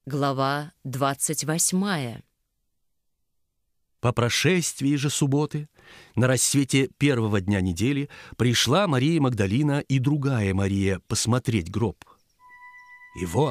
Глава 28. По прошествии же субботы, на рассвете первого дня недели, пришла Мария Магдалина и другая Мария посмотреть гроб. И вот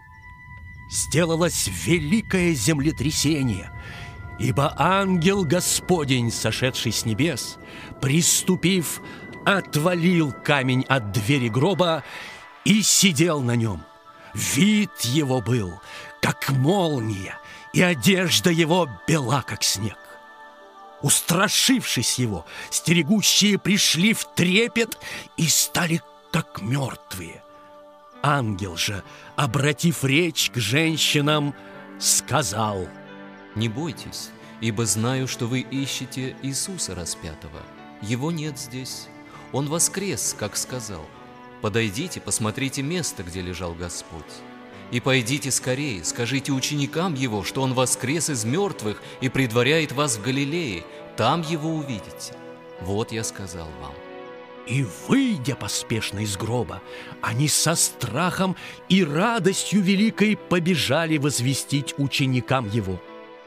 сделалось великое землетрясение, ибо ангел Господень, сошедший с небес, приступив, отвалил камень от двери гроба и сидел на нем. Вид его был, как молния, и одежда его бела, как снег. Устрашившись его, стерегущие пришли в трепет и стали, как мертвые. Ангел же, обратив речь к женщинам, сказал: «Не бойтесь, ибо знаю, что вы ищете Иисуса распятого. Его нет здесь. Он воскрес, как сказал. Подойдите, посмотрите место, где лежал Господь. И пойдите скорее, скажите ученикам Его, что Он воскрес из мертвых и предваряет вас в Галилее. Там Его увидите. Вот я сказал вам». И, выйдя поспешно из гроба, они со страхом и радостью великой побежали возвестить ученикам Его.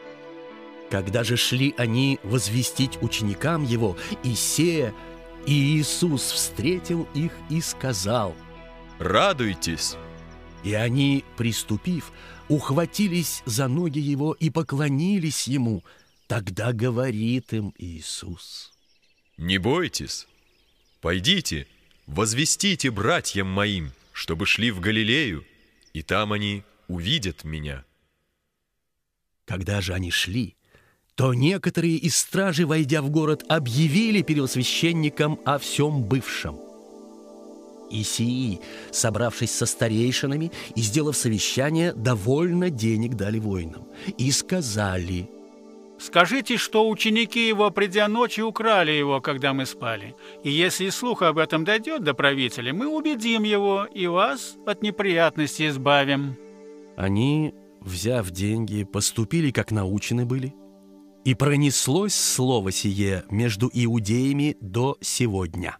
Когда же шли они возвестить ученикам Его, и Иисус встретил их и сказал: «Радуйтесь!» И они, приступив, ухватились за ноги Его и поклонились Ему. Тогда говорит им Иисус: «Не бойтесь! Пойдите, возвестите братьям моим, чтобы шли в Галилею, и там они увидят Меня». Когда же они шли, то некоторые из стражи, войдя в город, объявили первосвященникам о всем бывшем. И сии, собравшись со старейшинами и сделав совещание, довольно денег дали воинам. И сказали: «Скажите, что ученики его, придя ночью, украли его, когда мы спали. И если слух об этом дойдет до правителя, мы убедим его и вас от неприятностей избавим». Они, взяв деньги, поступили, как научены были. И пронеслось слово сие между иудеями до сего дня.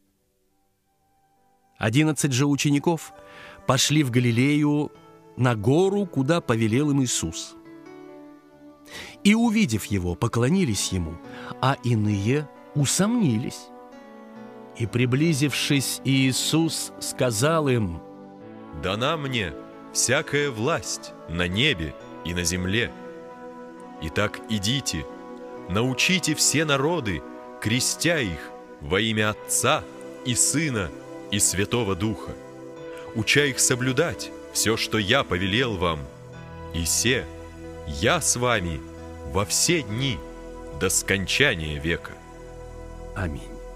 11 же учеников пошли в Галилею на гору, куда повелел им Иисус. И, увидев Его, поклонились Ему, а иные усомнились. И, приблизившись, Иисус сказал им: «Дана мне всякая власть на небе и на земле. Итак, идите, научите все народы, крестя их во имя Отца и Сына и Святого Духа, уча их соблюдать все, что я повелел вам. И се, я с вами во все дни до скончания века». Аминь.